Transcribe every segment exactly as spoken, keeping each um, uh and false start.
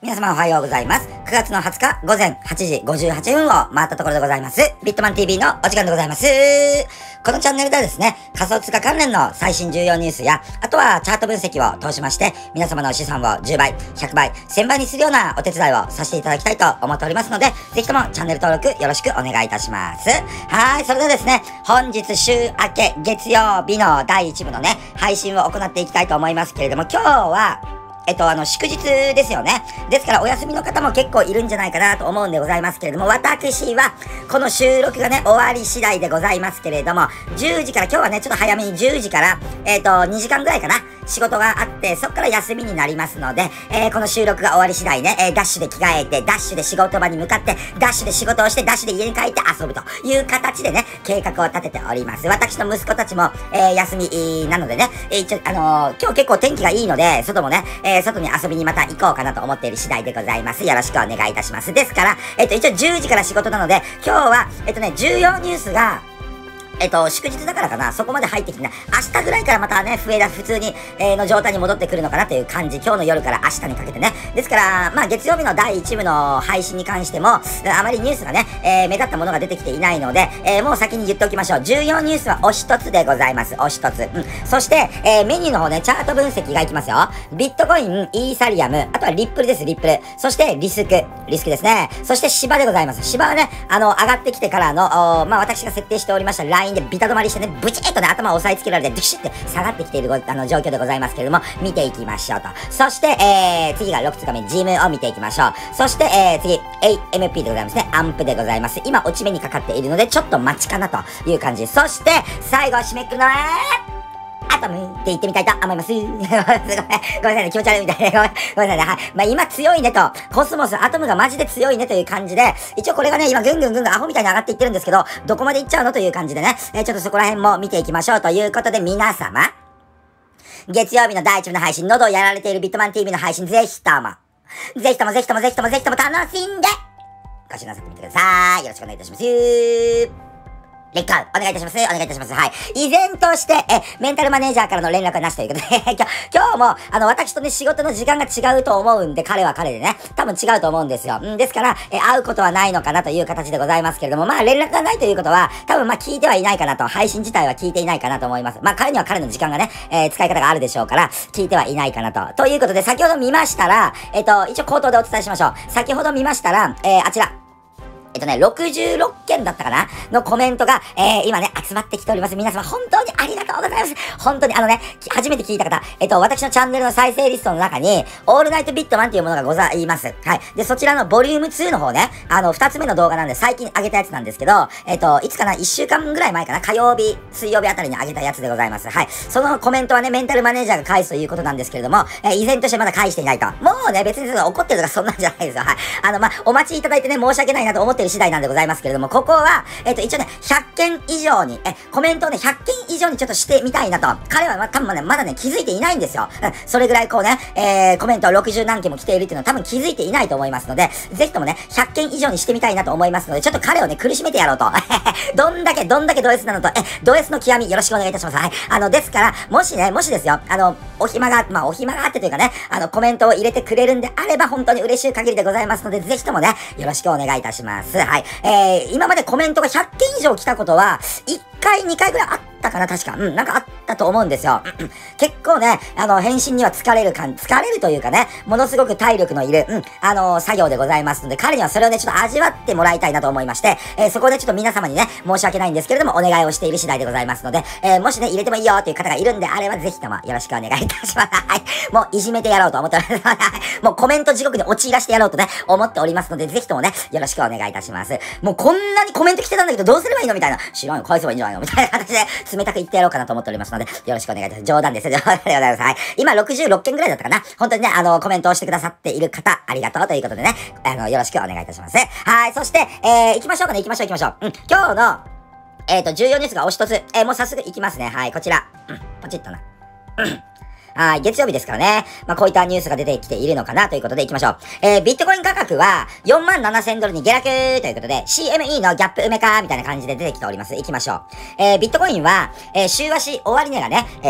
皆様おはようございます。くがつのはつか午前はちじごじゅうはっぷんを回ったところでございます。ビットマン ティーブイ のお時間でございます。このチャンネルではですね、仮想通貨関連の最新重要ニュースや、あとはチャート分析を通しまして、皆様の資産をじゅうばい、ひゃくばい、せんばいにするようなお手伝いをさせていただきたいと思っておりますので、ぜひともチャンネル登録よろしくお願いいたします。はい、それではですね、本日週明け月曜日のだいいち部のね、配信を行っていきたいと思いますけれども、今日は、えっと、あの、祝日ですよね。ですから、お休みの方も結構いるんじゃないかなと思うんでございますけれども、私は、この収録がね、終わり次第でございますけれども、じゅうじから、今日はね、ちょっと早めにじゅうじから、えっと、にじかんぐらいかな、仕事があって、そっから休みになりますので、えー、この収録が終わり次第ね、えー、ダッシュで着替えて、ダッシュで仕事場に向かって、ダッシュで仕事をして、ダッシュで家に帰って遊ぶという形でね、計画を立てております。私の息子たちも、えー、休みなのでね、えー、一応、あのー、今日結構天気がいいので、外もね、えー外に遊びにまた行こうかなと思っている次第でございます。よろしくお願いいたします。ですから、えっと、一応じゅうじから仕事なので、今日は、えっとね、重要ニュースが、えっと、祝日だからかな、そこまで入ってきてない。明日ぐらいからまたね、増えだ、普通に、えー、の状態に戻ってくるのかなという感じ。今日の夜から明日にかけてね。ですから、まあ、月曜日のだいいち部の配信に関しても、あまりニュースがね、えー、目立ったものが出てきていないので、えー、もう先に言っておきましょう。重要ニュースはお一つでございます。お一つ。うん。そして、えー、メニューの方ね、チャート分析がいきますよ。ビットコイン、イーサリアム、あとはリップルです、リップル。そして、リスク。リスクですね。そして、芝でございます。芝はね、あの、上がってきてからの、まあ、私が設定しておりましたラインでビタ止まりしてね、ブチッとね、頭を押さえつけられて、ドゥシッって下がってきているあの状況でございますけれども、見ていきましょうと。そして、えー、次がろくつかめ、ジムを見ていきましょう。そして、えー、次、エーエムピー でございますね。アンプでございます。今、落ち目にかかっているので、ちょっと待ちかなという感じ。そして、最後、締めくくるのは、アトムって言ってみたいと思います。ごめんなさいね、気持ち悪いみたいな。ごめんなさいね。はい。まあ今強いねと、コスモス、アトムがマジで強いねという感じで、一応これがね、今ぐんぐんぐんぐんアホみたいに上がっていってるんですけど、どこまでいっちゃうのという感じでね、えー、ちょっとそこら辺も見ていきましょうということで、皆様、月曜日のだいいち部の配信、喉をやられているビットマン ティーブイ の配信、ぜひとも、ぜひともぜひともぜひともぜひとも楽しんで、ご視聴なさってみてください。よろしくお願いいたします。レッカー、お願いいたします。お願いいたします。はい。依然として、え、メンタルマネージャーからの連絡はなしということで、今日、今日も、あの、私とね、仕事の時間が違うと思うんで、彼は彼でね、多分違うと思うんですよ。んですから、え、会うことはないのかなという形でございますけれども、まあ、連絡がないということは、多分まあ、聞いてはいないかなと、配信自体は聞いていないかなと思います。まあ、彼には彼の時間がね、えー、使い方があるでしょうから、聞いてはいないかなと。ということで、先ほど見ましたら、えっと、一応口頭でお伝えしましょう。先ほど見ましたら、えー、あちら、えっとね、ろくじゅうろっけんだったかなのコメントが、えー、今ね、集まってきております。皆様、本当にありがとうございます。本当に、あのね、初めて聞いた方、えっと、私のチャンネルの再生リストの中に、オールナイトビットマンっていうものがございます。はい。で、そちらのボリュームツーの方ね、あの、二つ目の動画なんで、最近上げたやつなんですけど、えっと、いつかな、いっしゅうかんぐらい前かな、火曜日、水曜日あたりに上げたやつでございます。はい。そのコメントはね、メンタルマネージャーが返すということなんですけれども、えー、依然としてまだ返していないと。もうね、別に怒ってるとかそんなんじゃないですよ。はい。あの、まあ、お待ちいただいてね、申し訳ないなと思ってる次第なんでございますけれども、ここは、えっと、一応ね、ひゃっけん以上に、え、コメントをね、ひゃっけん以上にちょっとしてみたいなと。彼は、ま、多分ね、まだね、気づいていないんですよ。うん、それぐらいこうね、えー、コメントをろくじゅうなんけんも来ているっていうのは多分気づいていないと思いますので、ぜひともね、ひゃっけん以上にしてみたいなと思いますので、ちょっと彼をね、苦しめてやろうと。どんだけ、どんだけド S なのと、え、ド S の極みよろしくお願いいたします。はい。あの、ですから、もしね、もしですよ、あの、お暇が、まあ、お暇があってというかね、あの、コメントを入れてくれるんであれば、本当に嬉しい限りでございますので、ぜひともね、よろしくお願いいたします。はい。えー、今までコメントがひゃっけん以上来たことは、いっかい、にかいぐらいあったかな、確か。うん、なんかあったと思うんですよ。結構ね、あの、返信には疲れる感、疲れるというかね、ものすごく体力のいる、うん、あの、作業でございますので、彼にはそれをね、ちょっと味わってもらいたいなと思いまして、えー、そこでちょっと皆様にね、申し訳ないんですけれども、お願いをしている次第でございますので、えー、もしね、入れてもいいよという方がいるんであれば、ぜひともよろしくお願いいたします。はい。もう、いじめてやろうと思っております。もう、コメント地獄に陥らしてやろうとね、思っておりますので、ぜひともね、よろしくお願いいたします。もう、こんなにコメント来てたんだけど、どうすればいいのみたいな。知らんよ、返せばいいんじゃないのみたいな形で、冷たく言ってやろうかなと思っておりますので、よろしくお願いいたします。冗談です。冗談でございます。はい。今、ろくじゅうろっけんぐらいだったかな。本当にね、あの、コメントをしてくださっている方、ありがとうということでね、あの、よろしくお願いいたします。はい。そして、えー、行きましょうかね、行きましょう、行きましょう。うん。今日の、えーと、重要ニュースがお一つ。えー、もう早速行きますね。はい、こちら。うん、ポチッとな。うんはい、月曜日ですからね。まあ、こういったニュースが出てきているのかなということで行きましょう。えー、ビットコイン価格はよんまんななせんドルに下落ということで、シーエムイー のギャップ埋めかみたいな感じで出てきております。行きましょう。えー、ビットコインは、えー、週足終値がね、えー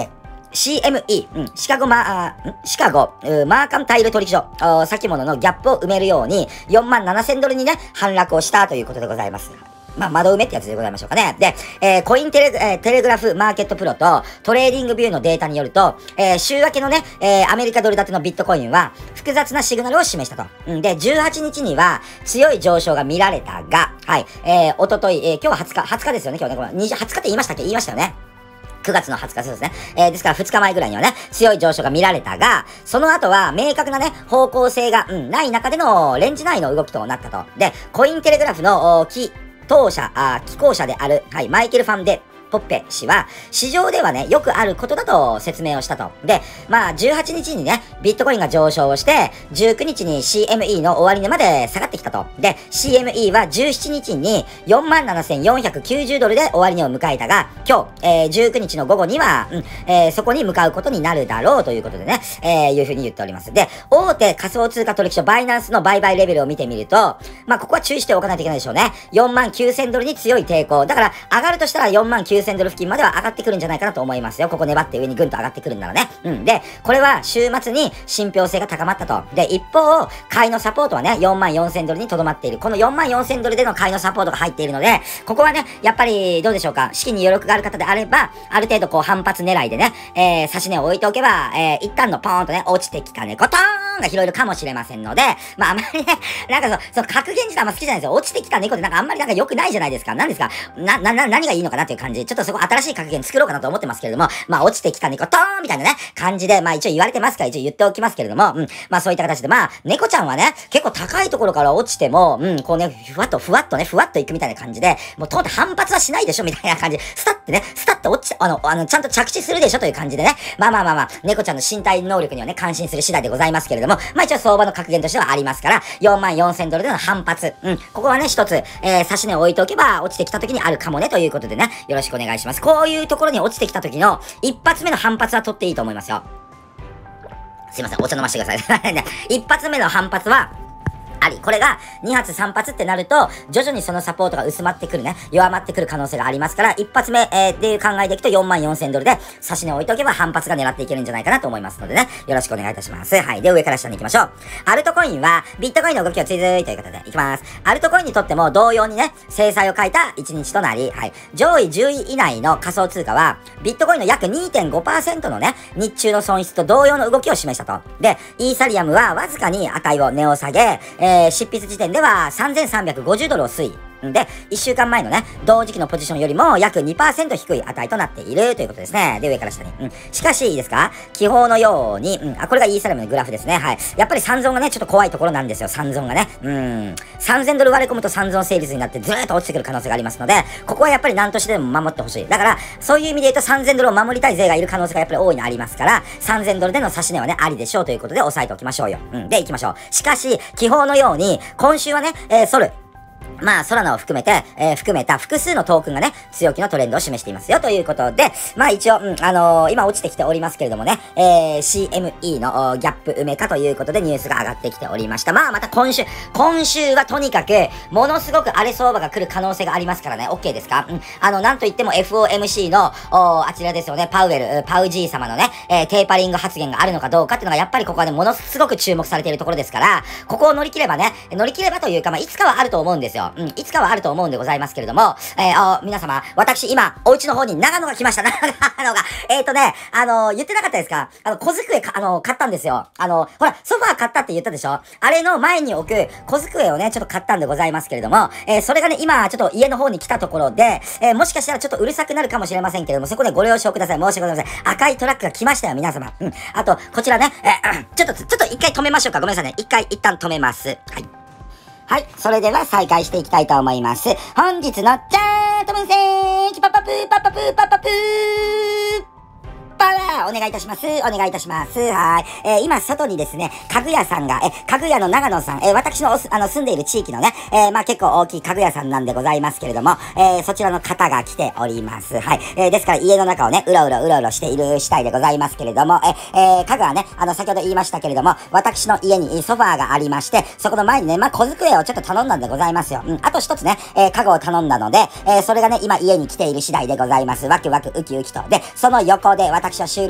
シーエムイー、うん、シカゴマー、シカゴ、マーカンタイル取引所、先物のギャップを埋めるように、よんまんななせんドルにね、反落をしたということでございます。まあ、窓埋めってやつでございましょうかね。で、えー、コインテレ、えー、テレグラフマーケットプロとトレーディングビューのデータによると、えー、週明けのね、えー、アメリカドル建てのビットコインは複雑なシグナルを示したと。うんで、じゅうはちにちには強い上昇が見られたが、はい、えー、おととい、えー、今日ははつか、はつかですよね、今日ね、これ、はつかって言いましたっけ言いましたよね。くがつのはつかそうですね。えー、ですからふつかまえぐらいにはね、強い上昇が見られたが、その後は明確なね、方向性が、うん、ない中でのレンジ内の動きとなったと。で、コインテレグラフの、き、当社、あ、寄稿者である、はい、マイケル・ファンデ、ポッペ氏は、市場ではね、よくあることだと説明をしたと。で、まあ、じゅうはちにちにね、ビットコインが上昇をして、じゅうくにちに シーエムイー の終値まで下がってきたと。で、シーエムイー はじゅうしちにちに よんまんななせんよんひゃくきゅうじゅうドルで終値を迎えたが、今日、えー、じゅうくにちの午後には、うん、えー、そこに向かうことになるだろうということでね、えー、いうふうに言っております。で、大手仮想通貨取引所バイナンスの売買レベルを見てみると、まあ、ここは注意しておかないといけないでしょうね。よんまんきゅうせんドルに強い抵抗。だから、上がるとしたらよんまんきゅうせんドル付近までは上がってくるんじゃないかなと思いますよ。ここ粘って上にぐんと上がってくるんならね。うん。で、これは週末に信憑性が高まったと。で、一方、買いのサポートはね、よんまんよんせんドルにとどまっている。このよんまんよんせんドルでの買いのサポートが入っているので、ここはね、やっぱりどうでしょうか。資金に余力がある方であれば、ある程度こう反発狙いでね、えー、差し値を置いておけば、えー、一旦のポーンとね、落ちてきたね、コトーンが拾えるかもしれませんので、まああまりね、なんかそう、その格言自体あんま好きじゃないですよ。落ちてきた猫ってなんかあんまりなんか良くないじゃないですか。何ですかな、な、な、何がいいのかなっていう感じ。ちょっとそこ新しい格言作ろうかなと思ってますけれども、まあ落ちてきた猫トーンみたいなね、感じで、まあ一応言われてますから一応言っておきますけれども、うん、まあそういった形で、まあ猫ちゃんはね、結構高いところから落ちても、うん、こうね、ふわっとふわっとね、ふわっといくみたいな感じで、もうとんと反発はしないでしょみたいな感じ。スタってね、スタって落ちて、あの、あの、ちゃんと着地するでしょという感じでね、まあまあまあまあ、猫ちゃんの身体能力にはね、感心する次第でございますけれども、まあ一応相場の格言としてはありますから、よんまんよんせんドルでの反発、うん、ここはね、一つ、えー、差し値を置いておけば、落ちてきた時にあるかもね、ということでね、よろしくお願いします。こういうところに落ちてきた時の、一発目の反発は取っていいと思いますよ。すいません、お茶飲ませてください。一発目の反発は、あり。これがに発さん発ってなると、徐々にそのサポートが薄まってくるね、弱まってくる可能性がありますから、一発目、えー、っていう考えでいくとよんまんよんせんドルで、差し値を置いておけば反発が狙っていけるんじゃないかなと思いますのでね、よろしくお願いいたします。はい。で、上から下に行きましょう。アルトコインは、ビットコインの動きを追随ということで、いきます。アルトコインにとっても同様にね、制裁を書いたいちにちとなり、はい。上位じゅうい以内の仮想通貨は、ビットコインの約 にてんごパーセント のね、日中の損失と同様の動きを示したと。で、イーサリアムはわずかに値を値を下げ、えー、執筆時点ではさんぜんさんびゃくごじゅうドルを推移。で、いっしゅうかんまえのね、同時期のポジションよりも約 にパーセント 低い値となっているということですね。で、上から下に。うん。しかし、いいですか気泡のように、うん。あ、これがイーサリアムのグラフですね。はい。やっぱり三尊がね、ちょっと怖いところなんですよ。三尊がね。うん。さんぜんドル割り込むと三尊成立になってずーっと落ちてくる可能性がありますので、ここはやっぱり何としてでも守ってほしい。だから、そういう意味で言うとさんぜんドルを守りたい勢がいる可能性がやっぱり大いにありますから、さんぜんドルでの差し値はね、ありでしょうということで押さえておきましょうよ。うん。で、行きましょう。しかし、気泡のように、今週はね、えー、ソル。まあ、ソラナを含めて、えー、含めた複数のトークンがね、強気のトレンドを示していますよ、ということで、まあ一応、うん、あのー、今落ちてきておりますけれどもね、えー、シーエムイー のギャップ埋めかということでニュースが上がってきておりました。まあまた今週、今週はとにかく、ものすごく荒れ相場が来る可能性がありますからね、OK ですか？うん、あの、なんといっても エフオーエムシー の、あちらですよね、パウエル、パウジー様のね、えー、テーパリング発言があるのかどうかっていうのが、やっぱりここはね、ものすごく注目されているところですから、ここを乗り切ればね、乗り切ればというか、まあ、いつかはあると思うんですよ。うん、いつかはあると思うんでございますけれども、えー、あ皆様、私今、お家の方に長野が来ました。長野が。えーとね、あのー、言ってなかったですか？あの、小机か、あのー、買ったんですよ。あのー、ほら、ソファー買ったって言ったでしょ？あれの前に置く小机をね、ちょっと買ったんでございますけれども、えー、それがね、今、ちょっと家の方に来たところで、えー、もしかしたらちょっとうるさくなるかもしれませんけれども、そこでご了承ください。申し訳ございません。赤いトラックが来ましたよ、皆様。うん。あと、こちらね、えー、ちょっと、ちょっと一回止めましょうか。ごめんなさいね。一回、一旦止めます。はい。はい。それでは再開していきたいと思います。本日のチャート分析パパプーパパプーパパプーパワーお願いいたします。お願いいたします。はい。えー、今、外にですね、家具屋さんが、え、家具屋の長野さん、えー、私のおす、あの、住んでいる地域のね、えー、まあ、結構大きい家具屋さんなんでございますけれども、えー、そちらの方が来ております。はい。えー、ですから家の中をね、うろうろうろうろしている次第でございますけれども、え、えー、家具はね、あの、先ほど言いましたけれども、私の家にソファーがありまして、そこの前にね、まあ、小机をちょっと頼んだんでございますよ。うん。あと一つね、えー、家具を頼んだので、えー、それがね、今家に来ている次第でございます。ワクワクウキウキと。で、その横で私は収録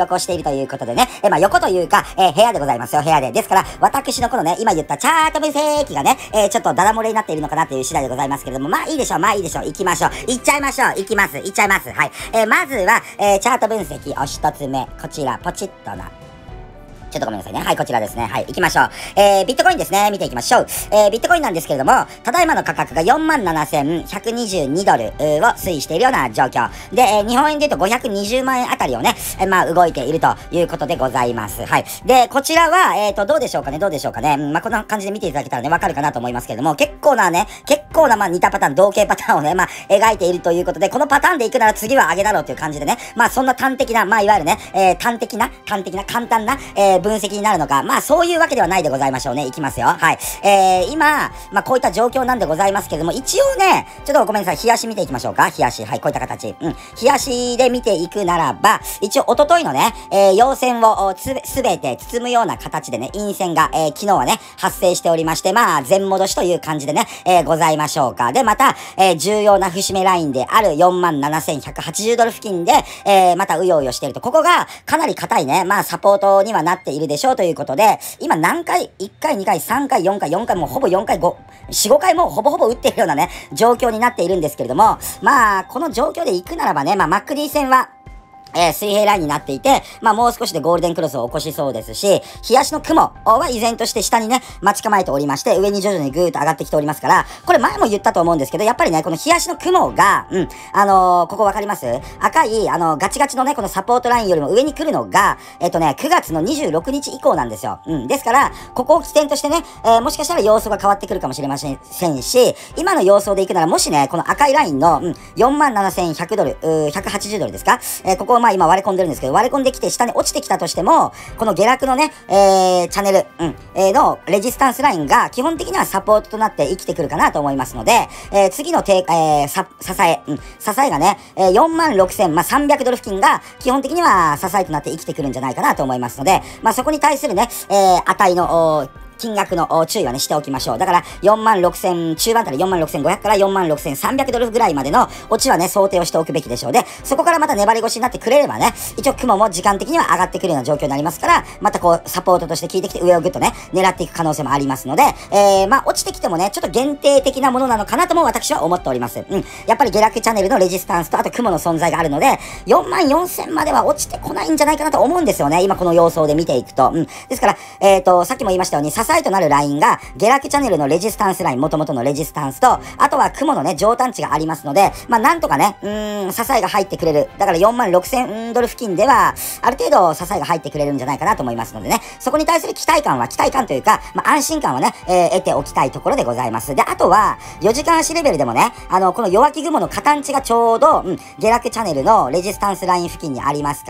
録をしているということでね、えー、まあ横というか、えー、部屋でございますよ、部屋で。ですから、私のこのね、今言ったチャート分析がね、えー、ちょっとダダ漏れになっているのかなっていう次第でございますけれども、まあいいでしょう、まあいいでしょう、行きましょう。行っちゃいましょう、行きます、行っちゃいます。はい。えー、まずは、えー、チャート分析を一つ目、こちら、ポチッとな。ちょっとごめんなさいね。はい、こちらですね。はい、行きましょう。えー、ビットコインですね。見ていきましょう。えー、ビットコインなんですけれども、ただいまの価格が よんまんななせんひゃくにじゅうにドルを推移しているような状況。で、えー、日本円で言うとごひゃくにじゅうまんえんあたりをね、えー、まあ、動いているということでございます。はい。で、こちらは、えーと、どうでしょうかね、どうでしょうかね。うん、まあ、こんな感じで見ていただけたらね、わかるかなと思いますけれども、結構なね、結構な、まあ、似たパターン、同型パターンをね、まあ、描いているということで、このパターンで行くなら次は上げだろうという感じでね、まあ、そんな端的な、まあ、いわゆるね、えー、端的な、端的な、簡単な、えー、分析になるのか、まあそういうわけではないでございましょうね。いきますよ。はい。えー、今、まあこういった状況なんでございますけれども、一応ね、ちょっとごめんなさい。日足見ていきましょうか。日足。はい、こういった形。うん。日足で見ていくならば、一応一昨日のね、えー、陽線をつすべて包むような形でね、陰線が、えー、昨日はね、発生しておりまして、まあ全戻しという感じでね、えー、ございましょうか。で、また、えー、重要な節目ラインである よんまんななせんひゃくはちじゅうドル付近で、えー、またうようよしていると。ここがかなり硬いね、まあサポートにはなっているでしょうということで、今何回 ?いっかい、にかい、さんかい、よんかい、よんかい、もうほぼよんかい、ご、よん、ごかいもほぼほぼ打っているようなね、状況になっているんですけれども、まあ、この状況で行くならばね、まあ、マック D 戦は、えー、水平ラインになっていて、まあもう少しでゴールデンクロスを起こしそうですし、日足の雲は依然として下にね、待ち構えておりまして、上に徐々にぐーっと上がってきておりますから、これ前も言ったと思うんですけど、やっぱりね、この日足の雲が、うん、あのー、ここわかります？赤い、あのー、ガチガチのね、このサポートラインよりも上に来るのが、えっとね、くがつのにじゅうろくにち以降なんですよ。うん。ですから、ここを起点としてね、えー、もしかしたら様相が変わってくるかもしれませんし、今の様相でいくなら、もしね、この赤いラインの、うん、よんまんななせんひゃくドル、ひゃくはちじゅうドルですか？えー、ここをまあ今割れ込んでるんですけど、割れ込んできて下に落ちてきたとしても、この下落のね、えー、チャンネル、うん、えー、のレジスタンスラインが基本的にはサポートとなって生きてくるかなと思いますので、えー、次の低、えー、さ、支え、うん、支えがね、えー、よんまんろくせん、まあ、さんびゃくドル付近が基本的には支えとなって生きてくるんじゃないかなと思いますので、まあ、そこに対するね、えー、値の、金額の注意はね、しておきましょう。だから、よんまんろくせん、中盤からよんまんろくせんごひゃくからよんまんろくせんさんびゃくドルぐらいまでの落ちはね、想定をしておくべきでしょう。で、そこからまた粘り腰になってくれればね、一応雲も時間的には上がってくるような状況になりますから、またこう、サポートとして効いてきて上をぐっとね、狙っていく可能性もありますので、えー、まあ、落ちてきてもね、ちょっと限定的なものなのかなとも私は思っております。うん。やっぱり下落チャンネルのレジスタンスと、あと雲の存在があるので、よんまんよんせんまでは落ちてこないんじゃないかなと思うんですよね。今この様相で見ていくと。うん。ですから、えっと、さっきも言いましたように、支えとなるラインが、下落チャンネルのレジスタンスライン、元々のレジスタンスと、あとは雲のね、上端値がありますので、まあ、なんとかね、うーん、支えが入ってくれる。だからよんまんろくせんドル付近では、ある程度支えが入ってくれるんじゃないかなと思いますのでね、そこに対する期待感は、期待感というか、まあ、安心感はね、えー、得ておきたいところでございます。で、あとは、よじかん足レベルでもね、あの、この弱気雲の下端値がちょうど、うん、下落チャンネルのレジスタンスライン付近にありますから、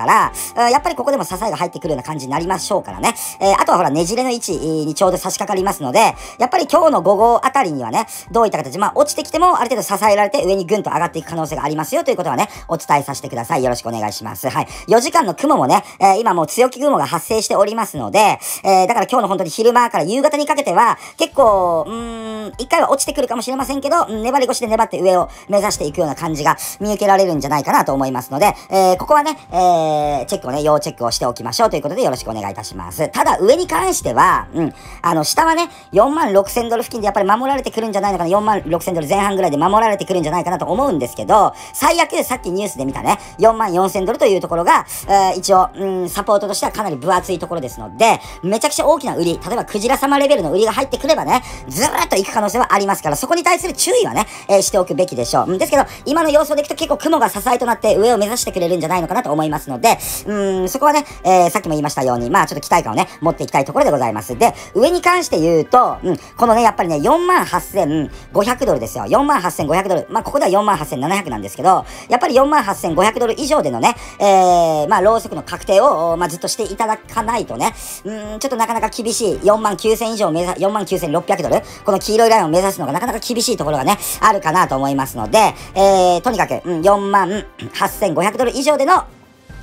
やっぱりここでも支えが入ってくるような感じになりましょうからね。えー、あとはほら、ねじれの位置にちょうど差し掛かりますので、やっぱり今日の午後あたりにはね、どういった形、まあ、落ちてきてもある程度支えられて上にぐんと上がっていく可能性がありますよということはね、お伝えさせてください。よろしくお願いします。はい。よじかんの雲もね、えー、今もう強気雲が発生しておりますので、えー、だから今日の本当に昼間から夕方にかけては、結構、うーん、一回は落ちてくるかもしれませんけど、粘り腰で粘って上を目指していくような感じが見受けられるんじゃないかなと思いますので、えー、ここはね、えー、チェックをね、要チェックをしておきましょうということでよろしくお願いいたします。ただ、上に関しては、うん、あの、下はね、よんまんろくせんドル付近でやっぱり守られてくるんじゃないのかな、よんまんろくせんドル前半ぐらいで守られてくるんじゃないかなと思うんですけど、最悪さっきニュースで見たね、よんまんよんせんドルというところが、えー、一応、うん、サポートとしてはかなり分厚いところですので、めちゃくちゃ大きな売り、例えばクジラ様レベルの売りが入ってくればね、ずーっと行く可能性はありますから、そこに対する注意はね、えー、しておくべきでしょう。うん、ですけど、今の様子でいくと結構雲が支えとなって上を目指してくれるんじゃないのかなと思いますので、うん、そこはね、えー、さっきも言いましたように、まあちょっと期待感をね、持っていきたいところでございます。で、上に関して言うと、うん、このね、やっぱりね、よんまんはっせんごひゃくドルですよ。よんまんはっせんごひゃくドル。まあ、ここではよんまんはっせんななひゃくなんですけど、やっぱりよんまんはっせんごひゃくドル以上でのね、えー、まあ、ローソクの確定を、まあ、ずっとしていただかないとね、うーん、ちょっとなかなか厳しい、よんまんきゅうせん以上目指、よんまんきゅうせんろっぴゃくドル、この黄色いラインを目指すのがなかなか厳しいところがね、あるかなと思いますので、えー、とにかく、うん、よんまんはっせんごひゃくドル以上での、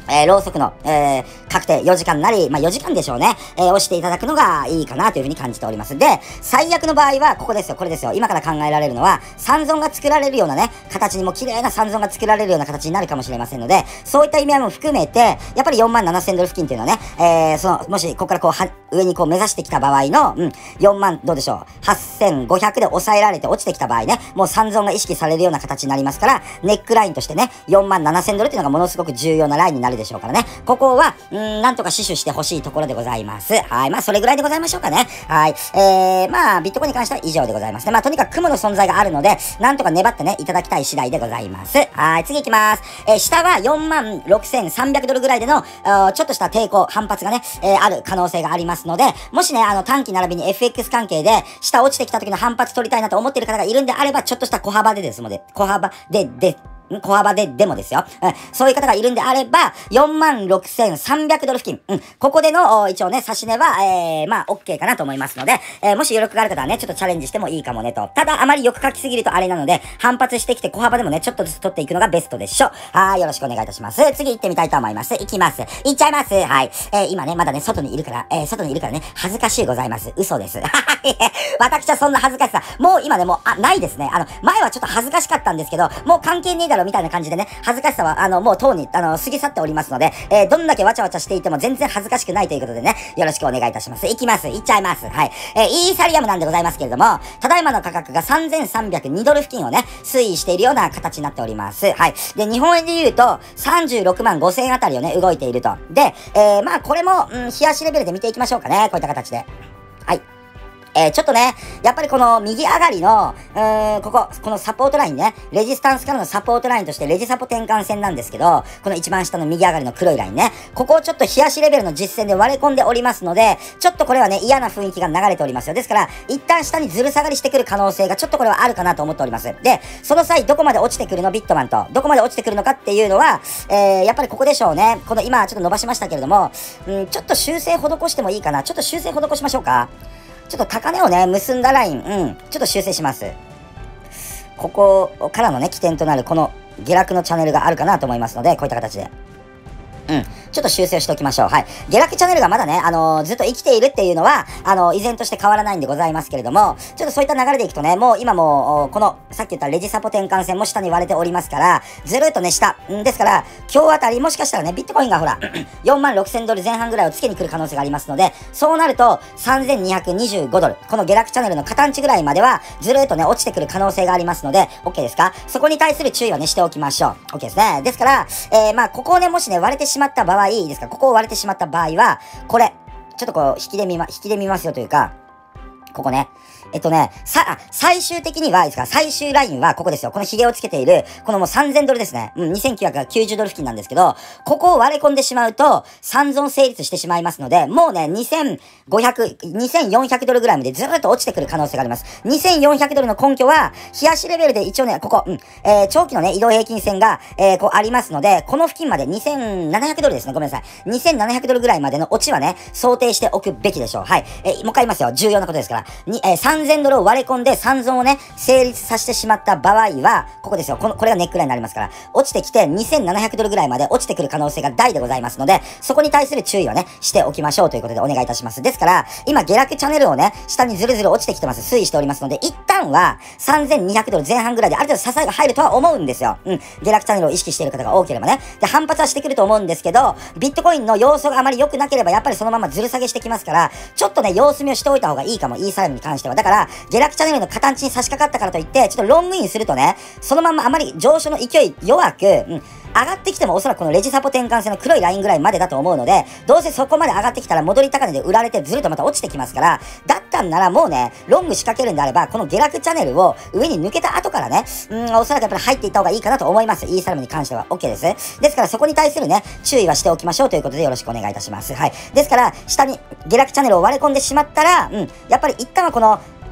えー、ろうそくの、えー、確定よじかんなり、まあ、よじかんでしょうね。えー、押していただくのがいいかなというふうに感じております。で、最悪の場合は、ここですよ、これですよ。今から考えられるのは、三尊が作られるようなね、形にも綺麗な三尊が作られるような形になるかもしれませんので、そういった意味合いも含めて、やっぱりよんまんななせんドル付近っていうのはね、えー、その、もし、ここからこう、は、上にこう目指してきた場合の、うん、よんまん、どうでしょう、はっせんごひゃくで抑えられて落ちてきた場合ね、もう三尊が意識されるような形になりますから、ネックラインとしてね、よんまんななせんドルっていうのがものすごく重要なラインになるでしょうからね。ここは、うん、なんとか死守してほしいところでございます。はい。まあ、それぐらいでございましょうかね。はい。えー、まあ、ビットコインに関しては以上でございますね。まあ、とにかく雲の存在があるので、なんとか粘ってね、いただきたい次第でございます。はい。次行きます。えー、下はよんまんろくせんさんびゃくドルぐらいでの、ちょっとした抵抗、反発がね、えー、ある可能性がありますので、もしね、あの、短期並びに エフエックス 関係で、下落ちてきた時の反発取りたいなと思っている方がいるんであれば、ちょっとした小幅でですので、小幅で、で、小幅ででもですよ、うん。そういう方がいるんであれば、よんまんろくせんさんびゃくドル付近。うん。ここでの、一応ね、差し値は、えー、まあ、OK かなと思いますので、えー、もし余力がある方はね、ちょっとチャレンジしてもいいかもねと。ただ、あまりよく書きすぎるとあれなので、反発してきて小幅でもね、ちょっとずつ取っていくのがベストでしょう。はい、よろしくお願いいたします。次行ってみたいと思います。行きます。行っちゃいます。はい。えー、今ね、まだね、外にいるから、えー、外にいるからね、恥ずかしいございます。嘘です。はい。私はそんな恥ずかしさ、もう今ね、もう、あ、ないですね。あの、前はちょっと恥ずかしかったんですけど、もう関係ねえだろみたいな感じでね、恥ずかしさは、あの、もうとうに、あの、過ぎ去っておりますので、えー、どんだけわちゃわちゃしていても全然恥ずかしくないということでね、よろしくお願いいたします。いきます。いっちゃいます。はい。えー、イーサリアムなんでございますけれども、ただいまの価格がさんぜんさんびゃくにドル付近をね、推移しているような形になっております。はい。で、日本円で言うと、さんじゅうろくまんごせんあたりをね、動いていると。で、えー、まあ、これも、うん、冷やしレベルで見ていきましょうかね。こういった形で。はい。えー、ちょっとね、やっぱりこの右上がりの、うーん、ここ、このサポートラインね、レジスタンスからのサポートラインとしてレジサポ転換線なんですけど、この一番下の右上がりの黒いラインね、ここをちょっと冷やしレベルの実践で割れ込んでおりますので、ちょっとこれはね、嫌な雰囲気が流れておりますよ。ですから、一旦下にずる下がりしてくる可能性がちょっとこれはあるかなと思っております。で、その際、どこまで落ちてくるのビットマンと、どこまで落ちてくるのかっていうのは、えー、やっぱりここでしょうね。この今、ちょっと伸ばしましたけれども、うん、ちょっと修正施してもいいかな。ちょっと修正施しましょうか。ちょっと高値をね、結んだライン、うん、ちょっと修正します。ここからのね、起点となるこの下落のチャンネルがあるかなと思いますので、こういった形で。うん。ちょっと修正しておきましょう。はい。下落チャンネルがまだね、あのー、ずっと生きているっていうのは、あのー、依然として変わらないんでございますけれども、ちょっとそういった流れでいくとね、もう今も、この、さっき言ったレジサポ転換線も下に割れておりますから、ずるっとね、下。んですから、今日あたりもしかしたらね、ビットコインがほら、よんまんろくせんドル前半ぐらいをつけに来る可能性がありますので、そうなると、さんぜんにひゃくにじゅうごドル。この下落チャンネルの片んちぐらいまでは、ずるっとね、落ちてくる可能性がありますので、OK ですか？そこに対する注意はね、しておきましょう。OK ですね。ですから、えー、まあ、ここをね、もしね、割れてしまった場合、いいですか？ここを割れてしまった場合は、これ、ちょっとこう、引きで見ま、引きで見ますよというか、ここね。えっとね、さ、最終的には、いいですか、最終ラインはここですよ。この髭をつけている、このもうさんぜんドルですね。うん、にせんきゅうひゃくきゅうじゅうドル付近なんですけど、ここを割れ込んでしまうと、三尊成立してしまいますので、もうね、にせんごひゃく、にせんよんひゃくドルぐらいまでずっと落ちてくる可能性があります。にせんよんひゃくドルの根拠は、冷やしレベルで一応ね、ここ、うん、えー、長期のね、移動平均線が、えー、こうありますので、この付近までにせんななひゃくドルですね。ごめんなさい。にせんななひゃくドルぐらいまでの落ちはね、想定しておくべきでしょう。はい。えー、もう一回言いますよ。重要なことですから。に、えー、さんぜんドルを割れ込んで三尊をね、成立させてしまった場合は、ここですよ。この、これがネックラインになりますから、落ちてきてにせんななひゃくドルぐらいまで落ちてくる可能性が大でございますので、そこに対する注意はね、しておきましょうということでお願いいたします。ですから、今下落チャンネルをね、下にずるずる落ちてきてます。推移しておりますので、一旦はさんぜんにひゃくドル前半ぐらいである程度支えが入るとは思うんですよ。うん。下落チャンネルを意識している方が多ければね。で、反発はしてくると思うんですけど、ビットコインの要素があまり良くなければ、やっぱりそのままずる下げしてきますから、ちょっとね、様子見をしておいた方がいいかも、イーサリアムに関しては。だから、下落チャンネルの形に差し掛かったからといって、ちょっとロングインするとね、そのままあまり上昇の勢い弱く、うん、上がってきてもおそらくこのレジサポ転換線の黒いラインぐらいまでだと思うので、どうせそこまで上がってきたら戻り高値で売られてずるっとまた落ちてきますから、だったんならもうね、ロング仕掛けるんであれば、この下落チャンネルを上に抜けた後からね、うん、おそらくやっぱり入っていった方がいいかなと思います。イーサリアムに関しては OK です。ですからそこに対するね、注意はしておきましょうということでよろしくお願いいたします。はい。ですから、下に下落チャンネルを割れ込んでしまったら、うん、やっぱり一旦はこの、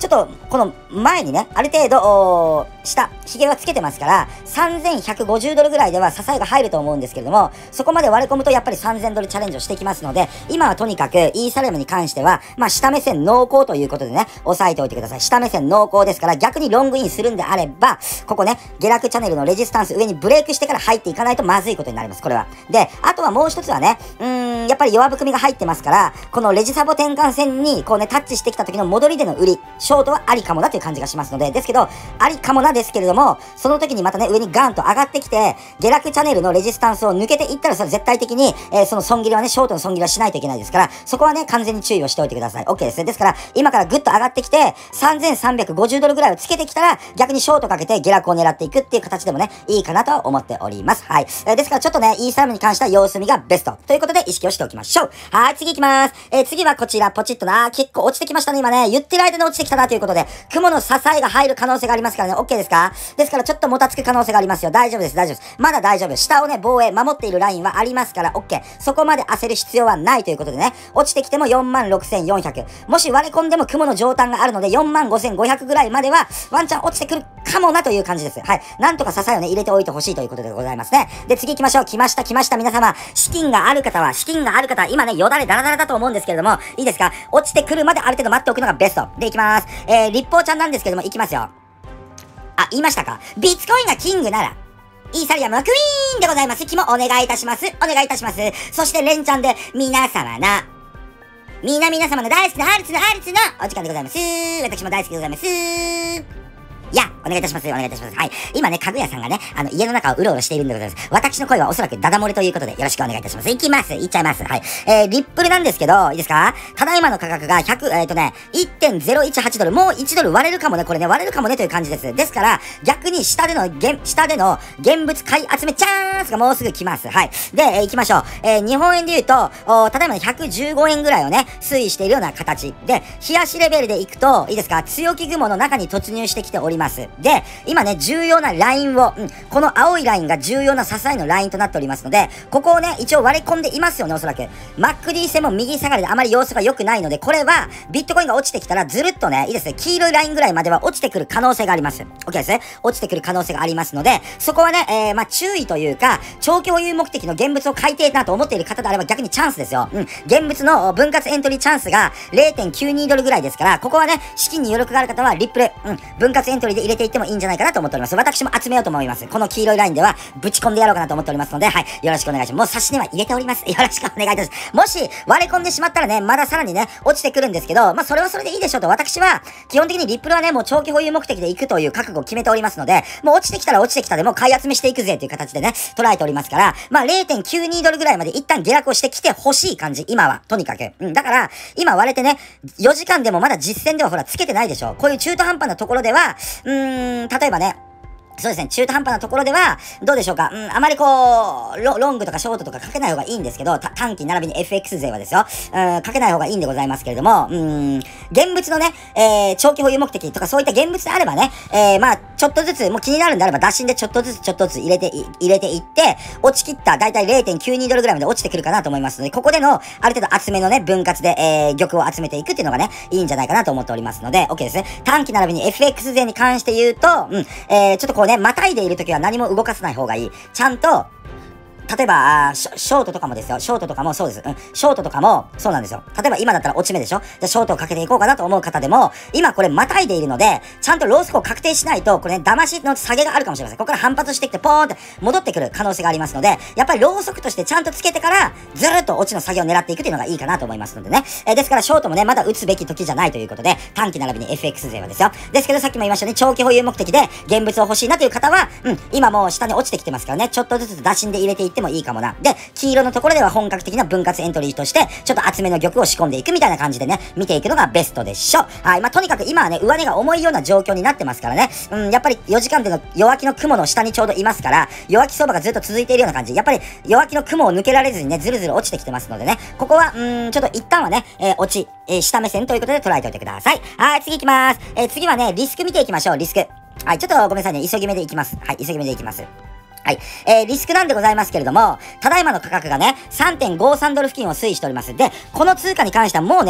ちょっと、この前にね、ある程度、下、髭はつけてますから、さんぜんひゃくごじゅうドルぐらいでは支えが入ると思うんですけれども、そこまで割れ込むとやっぱりさんぜんドルチャレンジをしてきますので、今はとにかく、イーサリアムに関しては、まあ、下目線濃厚ということでね、押さえておいてください。下目線濃厚ですから、逆にロングインするんであれば、ここね、下落チャンネルのレジスタンス上にブレイクしてから入っていかないとまずいことになります、これは。で、あとはもう一つはね、うーん、やっぱり弱含みが入ってますから、このレジサボ転換線に、こうね、タッチしてきた時の戻りでの売り、ショートはありかもなという感じがしますので、ですけど、ありかもなですけれども、その時にまたね、上にガンと上がってきて、下落チャンネルのレジスタンスを抜けていったら、それ絶対的に、えー、その損切りはね、ショートの損切りはしないといけないですから、そこはね、完全に注意をしておいてください。OK ですね。ですから、今からグッと上がってきて、さんぜんさんびゃくごじゅうドルぐらいをつけてきたら、逆にショートかけて下落を狙っていくっていう形でもね、いいかなと思っております。はい。えー、ですからちょっとね、イーサリアムに関しては様子見がベスト。ということで意識をしておきましょう。はい、次行きます。えー、次はこちら、ポチッとな。結構落ちてきましたね、今ね。言ってる間に落ちてきたなということで、雲の支えが入る可能性がありますからね、OK ですか？ですからちょっともたつく可能性がありますよ。大丈夫です、大丈夫です。まだ大丈夫。下をね、防衛、守っているラインはありますから、OK。そこまで焦る必要はないということでね、落ちてきても よんまんろくせんよんひゃく。もし割れ込んでも雲の上端があるので、よんまんごせんごひゃくぐらいまでは、ワンチャン落ちてくるかもなという感じです。はい。なんとか支えをね、入れておいてほしいということでございますね。で、次行きましょう。来ました、来ました。皆様、資金がある方は、資金がある方は、今ね、よだれダラダラだと思うんですけれども、いいですか？落ちてくるまである程度待っておくのがベスト。で、行きます。えー、立法ちゃんなんですけども、行きますよ。あ、言いましたか？ビッツコインがキングなら、イーサリアムはクイーンでございます。気もお願いいたします。お願いいたします。そして、レンちゃんで、皆様な、みな皆様の大好きなアルツのアルツのお時間でございます。私も大好きでございます。いや、お願いいたします。お願いいたします。はい。今ね、かぐやさんがね、あの、家の中をうろうろしているんでございます。私の声はおそらくダダ漏れということで、よろしくお願いいたします。いきます。いっちゃいます。はい。えー、リップルなんですけど、いいですか？ただいまの価格がひゃく、えっとね、いってんゼロいちはちドル、もういちドル割れるかもね、これね、割れるかもねという感じです。ですから、逆に下での、現、下での現物買い集めチャンスがもうすぐ来ます。はい。で、えー、行きましょう。えー、日本円で言うと、おただいまのひゃくじゅうごえんぐらいをね、推移しているような形。で、冷やしレベルで行くと、いいですか？強気雲の中に突入してきております。で、今ね、重要なラインを、うん、この青いラインが重要な支えのラインとなっておりますので、ここをね、一応割り込んでいますよね、おそらく。マック ディー 線も右下がりであまり様子が良くないので、これは、ビットコインが落ちてきたら、ずるっとね、いいですね、黄色いラインぐらいまでは落ちてくる可能性があります。OK ですね。落ちてくる可能性がありますので、そこはね、えー、まあ、注意というか、長期保有目的の現物を買いてえなと思っている方であれば逆にチャンスですよ。うん。現物の分割エントリーチャンスが れいてんきゅうにドルぐらいですから、ここはね、資金に余力がある方は、リップル、うん、分割エントリーで入れていってもいいんじゃないかなと思っております。私も集めようと思います。この黄色いラインでは、ぶち込んでやろうかなと思っておりますので、はい。よろしくお願いします。もう差し値は入れております。よろしくお願いいたします。もし、割れ込んでしまったらね、まださらにね、落ちてくるんですけど、まあ、それはそれでいいでしょうと。私は、基本的にリップルはね、もう長期保有目的で行くという覚悟を決めておりますので、もう落ちてきたら落ちてきたでもう買い集めしていくぜという形でね、捉えておりますから、まあ、れいてんきゅうにドルぐらいまで一旦下落をしてきてほしい感じ。今は。とにかく。うん。だから、今割れてね、よじかんでもまだ実践ではほら、つけてないでしょ。こういう中途半端なところでは、うーん、例えばね、そうですね、中途半端なところでは、どうでしょうか。うん、あまりこう、ロ、ロングとかショートとかかけない方がいいんですけど、短期並びに エフエックス 勢はですよ、うん、かけない方がいいんでございますけれども、うん、現物のね、えー、長期保有目的とかそういった現物であればね、えー、まあ、ちょっとずつ、もう気になるんであれば、打診でちょっとずつちょっとずつ入れてい、入れていって、落ちきった、だいたい れいてんきゅうにドルぐらいまで落ちてくるかなと思いますので、ここでの、ある程度厚めのね、分割で、えー、玉を集めていくっていうのがね、いいんじゃないかなと思っておりますので、OK ですね。短期並びに エフエックス 勢に関して言うと、うん、えー、ちょっとこうね、またいでいるときは何も動かさない方がいい。ちゃんと、例えばショ、ショートとかもですよ。ショートとかもそうです。うん。ショートとかもそうなんですよ。例えば今だったら落ち目でしょ？じゃあショートをかけていこうかなと思う方でも、今これまたいでいるので、ちゃんとロースコを確定しないと、これね、騙しの下げがあるかもしれません。ここから反発してきて、ポーンって戻ってくる可能性がありますので、やっぱりローソクとしてちゃんとつけてから、ずるっと落ちの下げを狙っていくというのがいいかなと思いますのでね。えー、ですからショートもね、まだ打つべき時じゃないということで、短期並びに エフエックス 勢はですよ。ですけどさっきも言いましたね、長期保有目的で現物を欲しいなという方は、うん、今もう下に落ちてきてますからね、ちょっとずつ打診で入れていってもいいかもな。で、黄色のところでは本格的な分割エントリーとして、ちょっと厚めの玉を仕込んでいくみたいな感じでね、見ていくのがベストでしょ。はい。まあ、とにかく今はね、上値が重いような状況になってますからね。うん、やっぱりよじかんでの弱気の雲の下にちょうどいますから、弱気相場がずっと続いているような感じ。やっぱり弱気の雲を抜けられずにね、ずるずる落ちてきてますのでね、ここは、うーん、ちょっと一旦はね、えー、落ち、えー、下目線ということで捉えておいてください。はい、次行きます。えー、次はね、リスク見ていきましょう、リスク。はい、ちょっとごめんなさいね、急ぎ目でいきます。はい、急ぎ目でいきます。はい。えー、リスクなんでございますけれども、ただいまの価格がね、さんてんごさんドル付近を推移しております。で、この通貨に関してはもうね、わかっ、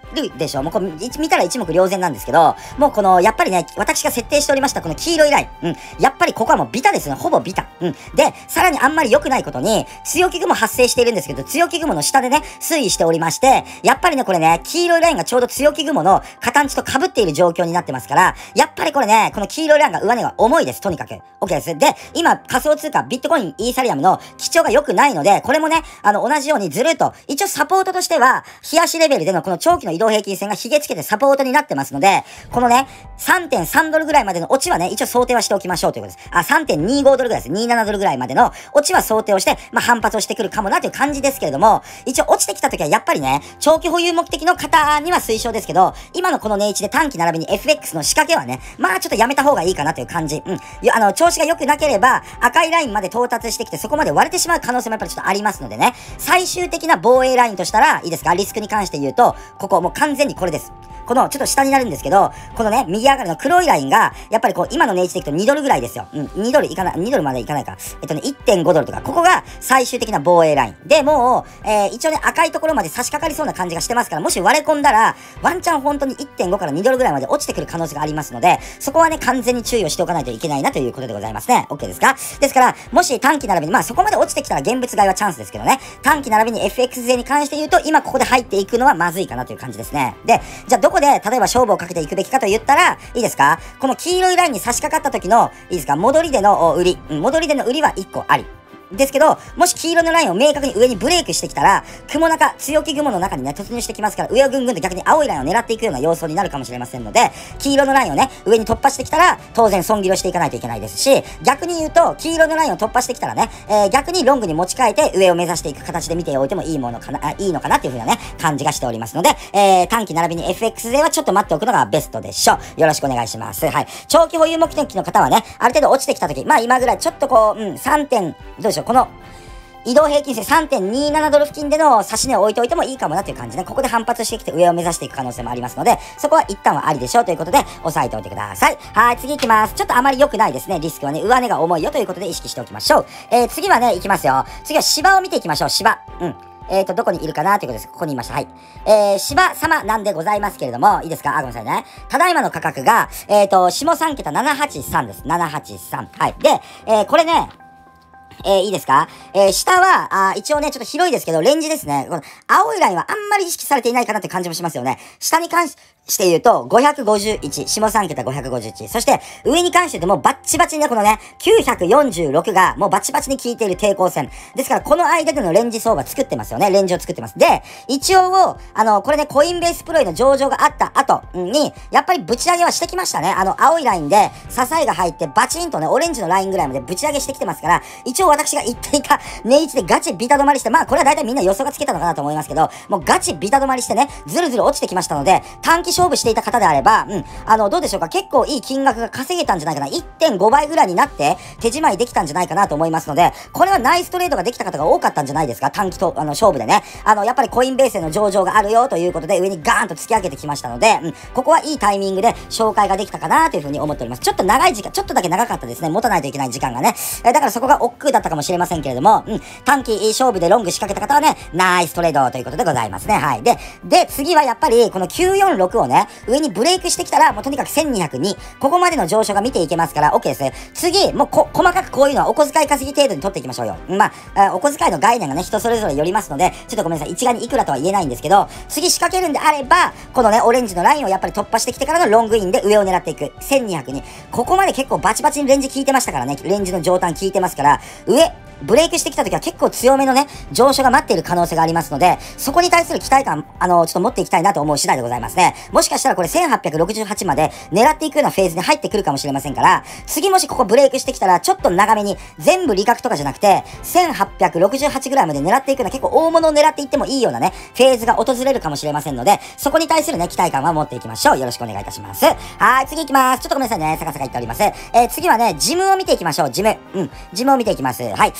るでしょ。もうこう、見たら一目瞭然なんですけど、もうこの、やっぱりね、私が設定しておりましたこの黄色いライン。うん。やっぱりここはもうビタですね。ほぼビタ。うん。で、さらにあんまり良くないことに、強気雲発生しているんですけど、強気雲の下でね、推移しておりまして、やっぱりね、これね、黄色いラインがちょうど強気雲の片地と被っている状況になってますから、やっぱりこれね、この黄色いラインが上値が重いです。とにかく。OK です。で、今、仮想通貨、ビットコイン、イーサリアムの基調が良くないので、これもね、あの、同じようにずるっと、一応サポートとしては、日足レベルでのこの長期の移動平均線がひげつけてサポートになってますので、このね、さんてんさんドルぐらいまでの落ちはね、一応想定はしておきましょうということです。あ、さんてんにごドルぐらいです。にじゅうななドルぐらいまでの落ちは想定をして、まあ、反発をしてくるかもなという感じですけれども、一応落ちてきた時はやっぱりね、長期保有目的の方には推奨ですけど、今のこの値位置で短期並びに エフエックス の仕掛けはね、まあちょっとやめた方がいいかなという感じ。うん。あの、調子が良くなければ、赤いラインまで到達してきて、そこまで割れてしまう可能性もやっぱりちょっとありますのでね、最終的な防衛ラインとしたら、いいですか、リスクに関して言うと、ここもう完全にこれです。この、ちょっと下になるんですけど、このね、右上がりの黒いラインが、やっぱりこう、今の値位置でいくとにドルぐらいですよ。うん、にドルいかない、にドルまでいかないか。えっとね、いってんごドルとか、ここが最終的な防衛ライン。で、もう、えー、一応ね、赤いところまで差し掛かりそうな感じがしてますから、もし割れ込んだら、ワンチャン本当に いってんご からにドルぐらいまで落ちてくる可能性がありますので、そこはね、完全に注意をしておかないといけないなということでございますね。OK ですか？ですから、もし短期並びに、まあそこまで落ちてきたら現物買いはチャンスですけどね、短期並びに エフエックス 勢に関して言うと、今ここで入っていくのはまずいかなという感じですね。で、じゃあどこで、例えば勝負をかけていくべきかと言ったら、いいですか？この黄色いラインに差し掛かった時の、いいですか？戻りでの売り、うん、戻りでの売りはいっこあり。ですけど、もし黄色のラインを明確に上にブレイクしてきたら、雲中、強気雲の中にね、突入してきますから、上をぐんぐんと逆に青いラインを狙っていくような様相になるかもしれませんので、黄色のラインをね、上に突破してきたら、当然損切りをしていかないといけないですし、逆に言うと、黄色のラインを突破してきたらね、えー、逆にロングに持ち替えて上を目指していく形で見ておいてもいいものかな、あいいのかなっていう風なね、感じがしておりますので、えー、短期並びに エフエックス 勢はちょっと待っておくのがベストでしょう。よろしくお願いします。はい。長期保有目的の方はね、ある程度落ちてきた時、まあ今ぐらいちょっとこう、うん、さんてん、どうでしょう、この、移動平均線 さんてんにじゅうななドル付近での差し値を置いておいてもいいかもなという感じね。ここで反発してきて上を目指していく可能性もありますので、そこは一旦はありでしょうということで、押さえておいてください。はい、次行きます。ちょっとあまり良くないですね。リスクはね、上値が重いよということで意識しておきましょう。えー、次はね、行きますよ。次は芝を見ていきましょう。芝。うん。えーと、どこにいるかなということです。ここにいました。はい。えー、芝様なんでございますけれども、いいですか？あ、ごめんなさいね。ただいまの価格が、えーと、下さん桁ななはちさんです。ななはちさん。はい。で、えー、これね、えー、いいですか？えー、下は、あ一応ね、ちょっと広いですけど、レンジですね。この青いラインはあんまり意識されていないかなって感じもしますよね。下に関して言うと、ごひゃくごじゅういち、下さん桁ごひゃくごじゅういち。そして、上に関して言うともうバッチバチにね、このね、きゅうひゃくよんじゅうろくがもうバチバチに効いている抵抗線。ですから、この間でのレンジ相場作ってますよね。レンジを作ってます。で、一応、あの、これね、コインベースプロイの上場があった後に、やっぱりぶち上げはしてきましたね。あの、青いラインで、支えが入って、バチンとね、オレンジのラインぐらいまでぶち上げしてきてますから、一応私が言っていた値位置でガチビタ止まりして、まあこれは大体みんな予想がつけたのかなと思いますけど、もうガチビタ止まりしてね、ずるずる落ちてきましたので、短期勝負していた方であれば、うん、あの、どうでしょうか、結構いい金額が稼げたんじゃないかな、いってんごばいぐらいになって手仕舞いできたんじゃないかなと思いますので、これはナイストレードができた方が多かったんじゃないですか、短期と、あの、勝負でね。あの、やっぱりコインベースへの上場があるよということで、上にガーンと突き上げてきましたので、うん、ここはいいタイミングで紹介ができたかなというふうに思っております。ちょっと長い時間、ちょっとだけ長かったですね。持たないといけない時間がね。えだからそこが億劫だったかもしれませんけれども、うん、短期勝負でロング仕掛けた方はね、ナイストレードということでございますね。はい。で、で、次はやっぱり、このきゅうよんろくをね、上にブレイクしてきたら、もうとにかくせんにひゃくに、ここまでの上昇が見ていけますから、OK ですね。次、もうこ、細かくこういうのはお小遣い稼ぎ程度に取っていきましょうよ。まあ、お小遣いの概念がね、人それぞれよりますので、ちょっとごめんなさい。一概にいくらとは言えないんですけど、次仕掛けるんであれば、このね、オレンジのラインをやっぱり突破してきてからのロングインで上を狙っていく。せんにひゃくに。ここまで結構バチバチにレンジ効いてましたからね。レンジの上端効いてますから、上、ブレイクしてきた時は結構強めのね、上昇が待っている可能性がありますので、そこに対する期待感、あの、ちょっと持っていきたいなと思う次第でございますね。もしかしたらこれせんはっぴゃくろくじゅうはちまで狙っていくようなフェーズに入ってくるかもしれませんから、次もしここブレイクしてきたら、ちょっと長めに、全部利確とかじゃなくて、せんはっぴゃくろくじゅうはちぐらいまで狙っていくような結構大物を狙っていってもいいようなね、フェーズが訪れるかもしれませんので、そこに対するね、期待感は持っていきましょう。よろしくお願いいたします。はい、次行きます。ちょっとごめんなさいね、サカサカ言っております。えー、次はね、ジムを見ていきましょう。ジム。うん、ジムを見ていきます。はい。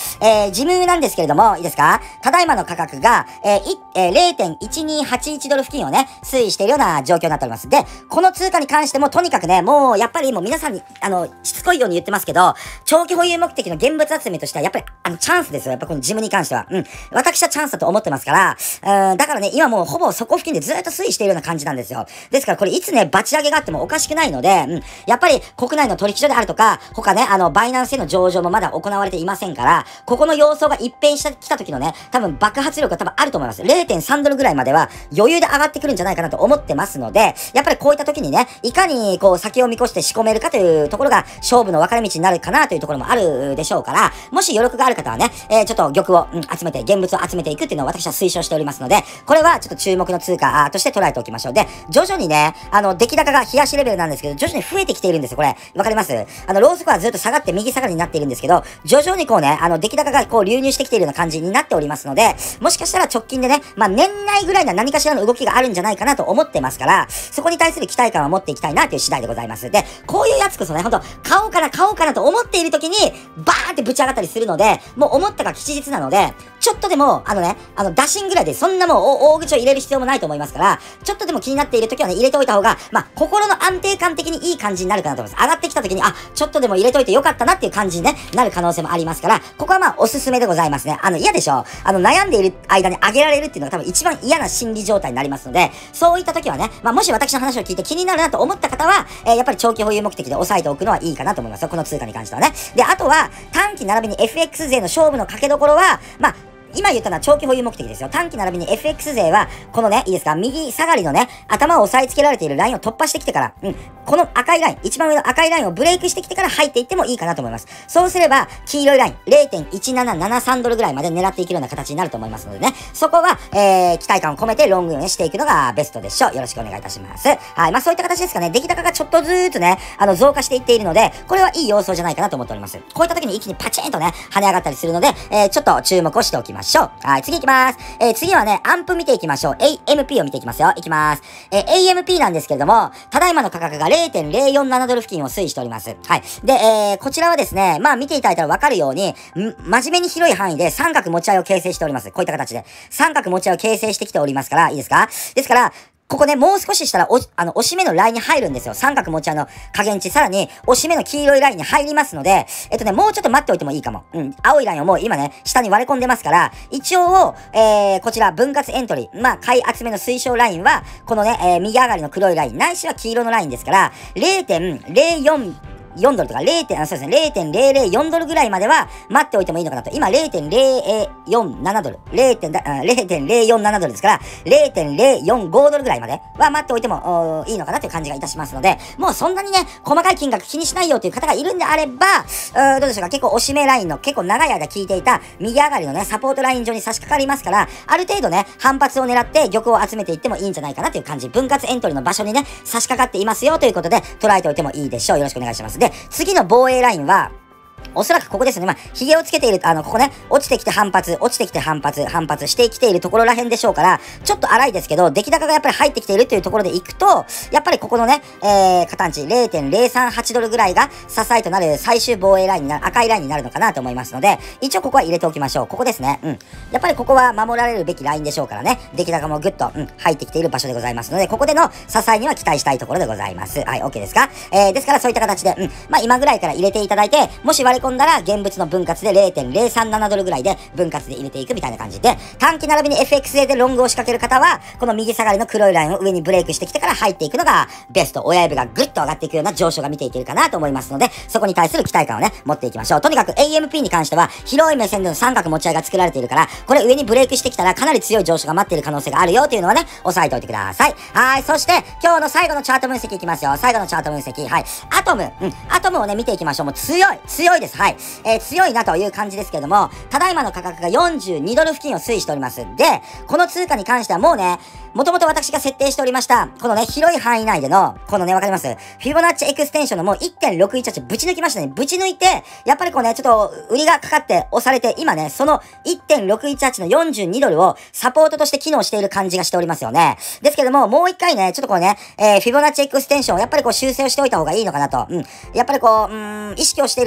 えー、ジムなんですけれども、いいですか？ただいまの価格が、えー、い、えー、れいてんいちにはちいちドル付近をね、推移しているような状況になっております。で、この通貨に関してもとにかくね、もう、やっぱりもう皆さんに、あの、しつこいように言ってますけど、長期保有目的の現物集めとしては、やっぱり、あの、チャンスですよ。やっぱこのジムに関しては。うん。私はチャンスだと思ってますから、うん、だからね、今もうほぼ底付近でずっと推移しているような感じなんですよ。ですからこれいつね、バチ上げがあってもおかしくないので、うん。やっぱり国内の取引所であるとか、他ね、あの、バイナンスへの上場もまだ行われていませんから、ここの様相が一変してきた時のね、多分爆発力が多分あると思います。れいてんさんドルぐらいまでは余裕で上がってくるんじゃないかなと思ってますので、やっぱりこういった時にね、いかにこう先を見越して仕込めるかというところが勝負の分かれ道になるかなというところもあるでしょうから、もし余力がある方はね、えー、ちょっと玉を、うん、集めて、現物を集めていくっていうのを私は推奨しておりますので、これはちょっと注目の通貨として捉えておきましょう。で、徐々にね、あの、出来高が冷やしレベルなんですけど、徐々に増えてきているんですよ、これ。わかります？あの、ローソクはずっと下がって右下がりになっているんですけど、徐々にこうね、あの、出来高がこう流入してきているような感じになっておりますので、もしかしたら直近でね、まあ、年内ぐらいには何かしらの動きがあるんじゃないかなと思ってますから、そこに対する期待感を持っていきたいなという次第でございます。で、こういうやつこそね、ほんと、買おうかな、買おうかなと思っている時に、バーンってぶち上がったりするので、もう思ったが吉日なので、ちょっとでも、あのね、あの、打診ぐらいで、そんなもう大口を入れる必要もないと思いますから、ちょっとでも気になっている時はね、入れておいた方が、まあ、心の安定感的にいい感じになるかなと思います。上がってきた時に、あ、ちょっとでも入れといてよかったなっていう感じに、ね、なる可能性もありますから、ここはまあ、おすすめでございますね。あの、嫌でしょ？あの、悩んでいる間に上げられるっていうのが多分一番嫌な心理状態になりますので、そういった時はね、まあ、もし私の話を聞いて気になるなと思った方は、えー、やっぱり長期保有目的で押さえておくのはいいかなと思いますよ。この通貨に関してはね。で、あとは、短期並びに エフエックス 税の勝負の掛けどころは、まあ、今言ったのは長期保有目的ですよ。短期並びに エフエックス 税は、このね、いいですか、右下がりのね、頭を押さえつけられているラインを突破してきてから、うん、この赤いライン、一番上の赤いラインをブレイクしてきてから入っていってもいいかなと思います。そうすれば、黄色いライン、れいてんいちななななさんドルぐらいまで狙っていけるような形になると思いますのでね、そこは、えー、期待感を込めてロングをしていくのがベストでしょう。よろしくお願いいたします。はい。まあそういった形ですかね。出来高がちょっとずーつね、あの、増加していっているので、これはいい要素じゃないかなと思っております。こういった時に一気にパチンとね、跳ね上がったりするので、えー、ちょっと注目をしておきましょう。はい。次いきます。えー、次はね、アンプ見ていきましょう。エーエムピー を見ていきますよ。いきます。えー、エーエムピー なんですけれども、ただいまの価格が れいてんれいよんななドル付近を推移しております。はい。で、えー、こちらはですね、まあ見ていただいたらわかるように、ん、真面目に広い範囲で三角持ち合いを形成しております。こういった形で。三角持ち合いを形成してきておりますから、いいですか？ですから、ここね、もう少ししたら、お、あの、押し目のラインに入るんですよ。三角持ち合いの加減値、さらに、押し目の黄色いラインに入りますので、えっとね、もうちょっと待っておいてもいいかも。うん。青いラインをもう今ね、下に割れ込んでますから、一応、えー、こちら、分割エントリー。まあ、買い集めの推奨ラインは、このね、えー、右上がりの黒いライン、ないしは黄色のラインですから、れいてんれいよんよんドルとかれいてん、あ、そうですね、れいてんれいれいよんドルぐらいまでは待っておいてもいいのかなと。今 れいてんれいよんななドル。れいてんれいよんななドルですから、れいてんれいよんごドルぐらいまでは待っておいてもいいのかなという感じがいたしますので、もうそんなにね、細かい金額気にしないよという方がいるんであれば、うどうでしょうか、結構押し目ラインの結構長い間効いていた右上がりのね、サポートライン上に差し掛かりますから、ある程度ね、反発を狙って玉を集めていってもいいんじゃないかなという感じ。分割エントリーの場所にね、差し掛かっていますよということで、捉えておいてもいいでしょう。よろしくお願いします。で、次の防衛ラインは、おそらくここですね。まあ、髭をつけている、あの、ここね、落ちてきて反発、落ちてきて反発、反発してきているところらへんでしょうから、ちょっと荒いですけど、出来高がやっぱり入ってきているというところでいくと、やっぱりここのね、えー、加担値 れいてんれいさんはちドルぐらいが支えとなる最終防衛ラインになる、赤いラインになるのかなと思いますので、一応ここは入れておきましょう。ここですね。うん。やっぱりここは守られるべきラインでしょうからね、出来高もぐっと、うん、入ってきている場所でございますので、ここでの支えには期待したいところでございます。はい、OK ですか？えー、ですからそういった形で、うん、まあ今ぐらいから入れていただいて、もし割り込んだら現物の分割で れいてんれいさんななドルぐらいで分割で入れていくみたいな感じで、短期並びに エフエックス でロングを仕掛ける方は、この右下がりの黒いラインを上にブレイクしてきてから入っていくのがベスト。親指がぐっと上がっていくような上昇が見ていけるかなと思いますので、そこに対する期待感をね、持っていきましょう。とにかく エーエムピー に関しては、広い目線での三角持ち合いが作られているから、これ上にブレイクしてきたらかなり強い上昇が待っている可能性があるよというのはね、押さえておいてください。はい。そして、今日の最後のチャート分析いきますよ。最後のチャート分析。はい。アトム。うん。アトムをね、見ていきましょう。もう強い。強いです。はい。えー、強いなという感じですけれども、ただいまの価格がよんじゅうにドル付近を推移しております。で、この通貨に関してはもうね、もともと私が設定しておりました、このね、広い範囲内での、このね、わかります？フィボナッチエクステンションのもう いってんろくいちはち ぶち抜きましたね。ぶち抜いて、やっぱりこうね、ちょっと、売りがかかって押されて、今ね、その いってんろくいちはち のよんじゅうにドルをサポートとして機能している感じがしておりますよね。ですけども、もう一回ね、ちょっとこうね、えー、フィボナッチエクステンションをやっぱりこう修正をしておいた方がいいのかなと。うん。やっぱりこう、うーん、意識をしている方のね、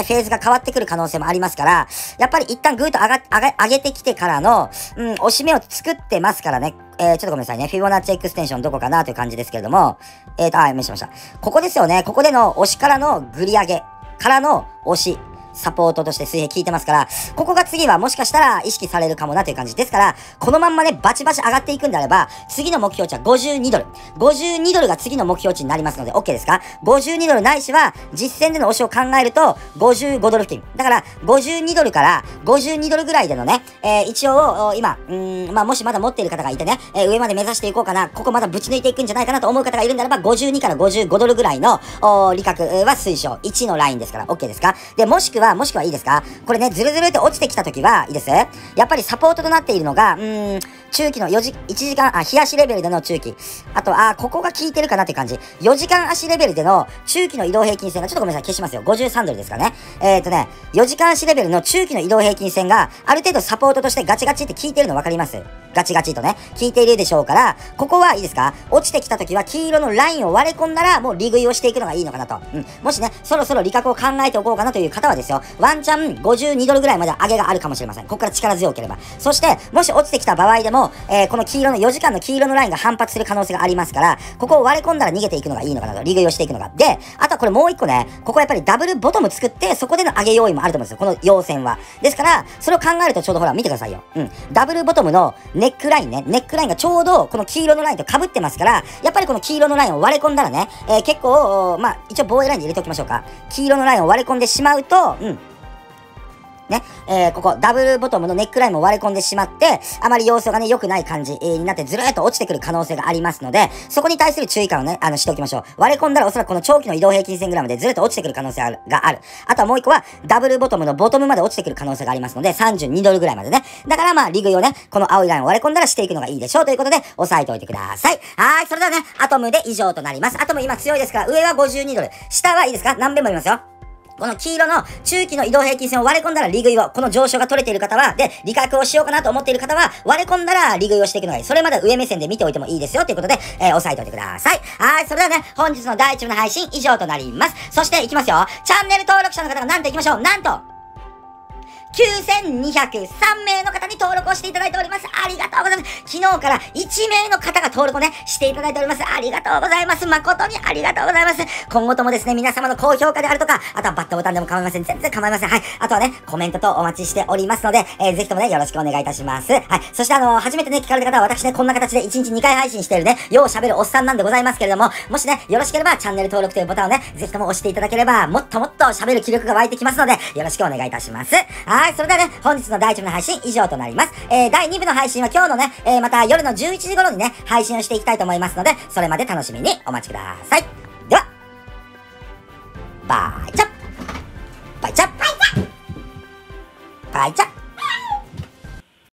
ね、フェーズが変わってくる可能性もありますから、やっぱり一旦ぐーっと上が、上が、上げてきてからの、うん、押し目を作ってますからね。えー、ちょっとごめんなさいね。フィボナッチエクステンションどこかなという感じですけれども、えーと、あ、見せました。ここですよね。ここでの押しからのぐり上げからの押し。サポートとして水平効いてますから、ここが次はもしかしたら意識されるかもなという感じ。ですから、このまんまね、バチバチ上がっていくんであれば、次の目標値はごじゅうにドル。ごじゅうにドルが次の目標値になりますので、OK ですか？ ごじゅうに ドルないしは、実戦での押しを考えると、ごじゅうごドル付近。だから、ごじゅうにドルからごじゅうにドルぐらいでのね、えー、一応、今、うーん、まあ、もしまだ持っている方がいてね、えー、上まで目指していこうかな、ここまだぶち抜いていくんじゃないかなと思う方がいるんであれば、ごじゅうにからごじゅうごドルぐらいの、お利確は推奨。いちのラインですから、OK ですか？で、もしくは、もしくはいいですか？これね、ズルズルって落ちてきたときは、いいです？やっぱりサポートとなっているのが、うーん、中期のよじ、いちじかん、あ、日足レベルでの中期。あと、あ、ここが効いてるかなって感じ。よじかん足レベルでの中期の移動平均線が、ちょっとごめんなさい、消しますよ。ごじゅうさんドルですからね。えーとね、よじかん足レベルの中期の移動平均線が、ある程度サポートとしてガチガチって効いてるの分かります？ガチガチとね、効いているでしょうから、ここはいいですか？落ちてきたときは黄色のラインを割れ込んだら、もう利食いをしていくのがいいのかなと。うん。もしね、そろそろ利確を考えておこうかなという方はですよ、ワンチャンごじゅうにドルぐらいまで上げがあるかもしれません。ここから力強ければ。そして、もし落ちてきた場合でも、えー、この黄色のよじかんの黄色のラインが反発する可能性がありますから、ここを割れ込んだら逃げていくのがいいのかなと。利食いをしていくのが。で、あとはこれもう一個ね、ここはやっぱりダブルボトム作って、そこでの上げ要因もあると思うんですよ。この要線は。ですから、それを考えるとちょうどほら、見てくださいよ。うん。ダブルボトムのネックラインね、ネックラインがちょうどこの黄色のラインと被ってますから、やっぱりこの黄色のラインを割れ込んだらね、えー、結構、まあ、一応防衛ラインに入れておきましょうか。黄色のラインを割れ込んでしまうと、うん。ね、えー、ここ、ダブルボトムのネックラインも割れ込んでしまって、あまり様子がね、良くない感じ、えー、になってずるーっと落ちてくる可能性がありますので、そこに対する注意感をね、あの、しておきましょう。割れ込んだらおそらくこの長期の移動平均線ぐらいまでずるっと落ちてくる可能性がある。がある。あとはもう一個は、ダブルボトムのボトムまで落ちてくる可能性がありますので、さんじゅうにドルぐらいまでね。だからまあ、利食いをね、この青いラインを割れ込んだらしていくのがいいでしょうということで、押さえておいてください。はーい、それではね、アトムで以上となります。アトム今強いですから、上はごじゅうにドル。下はいいですか？何遍も言いますよ。この黄色の中期の移動平均線を割れ込んだら利食いを、この上昇が取れている方は、で、利確をしようかなと思っている方は、割れ込んだら利食いをしていくのがいい。それまで上目線で見ておいてもいいですよということで、えー、押さえておいてください。はい、それではね、本日のだいいち部の配信以上となります。そしていきますよ。チャンネル登録者の方がなんといきましょう。なんときゅうせんにひゃくさんめいの方に登録をしていただいております。ありがとうございます。昨日からいちめいの方が登録をね、していただいております。ありがとうございます。誠にありがとうございます。今後ともですね、皆様の高評価であるとか、あとはバットボタンでも構いません。全然構いません。はい。あとはね、コメントとお待ちしておりますので、えー、ぜひともね、よろしくお願いいたします。はい。そしてあのー、初めてね、聞かれた方は私ね、こんな形でいちにちにかい配信しているね、よう喋るおっさんなんでございますけれども、もしね、よろしければチャンネル登録というボタンをね、ぜひとも押していただければ、もっともっと喋る気力が湧いてきますので、よろしくお願いいたします。はい。それではね、本日のだいいち部の配信以上となります。えー、だいに部の配信は今日のね、えー、また夜のじゅういちじ頃にね、配信をしていきたいと思いますので、それまで楽しみにお待ちください。では、バイチャバイチャバイチャバイチャ